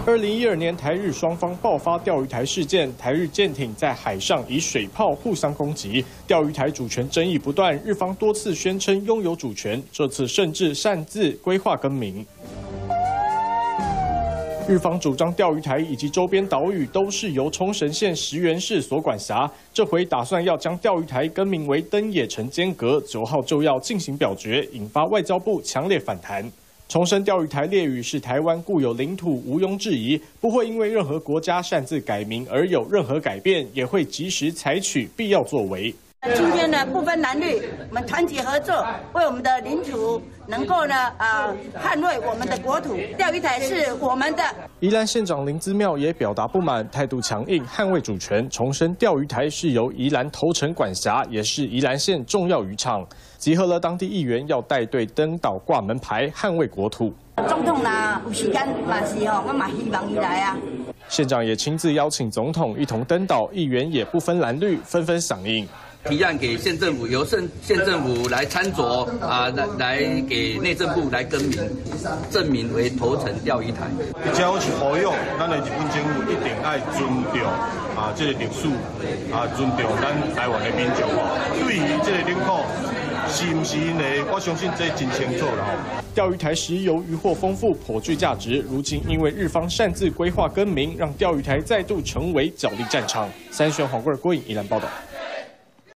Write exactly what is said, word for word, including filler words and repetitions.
二零一二年，台日双方爆发钓鱼台事件，台日舰艇在海上以水炮互相攻击，钓鱼台主权争议不断，日方多次宣称拥有主权，这次甚至擅自规划更名。 日方主张钓鱼台以及周边岛屿都是由冲绳县石垣市所管辖，这回打算要将钓鱼台更名为登野城间隔，九号就要进行表决，引发外交部强烈反弹。重申钓鱼台列屿是台湾固有领土，毋庸置疑，不会因为任何国家擅自改名而有任何改变，也会及时采取必要作为。 今天呢，不分蓝绿，我们团结合作，为我们的领土能够呢，呃，捍卫我们的国土。钓鱼台是我们的。 宜兰县长林姿妙也表达不满，态度强硬，捍卫主权，重申钓鱼台是由宜兰头城管辖，也是宜兰县重要渔场，集合了当地议员要带队登岛挂门牌，捍卫国土。 总统啦，有时间嘛是吼，我嘛希望伊来啊。 县长也亲自邀请总统一同登岛，议员也不分蓝绿，纷纷响应。 提案给县政府，由县县政府来参酌啊，来来给内政部来更名，证明为头城钓鱼台。 只要是保佑，咱的日本政府一定爱尊重啊，这个历史啊，尊重咱台湾的民众。对于这个领土是不是呢？我相信这真清楚了。 钓鱼台石油渔获丰富，颇具价值。如今因为日方擅自规划更名，让钓鱼台再度成为角力战场。三选黄贵郭颖宜兰报道。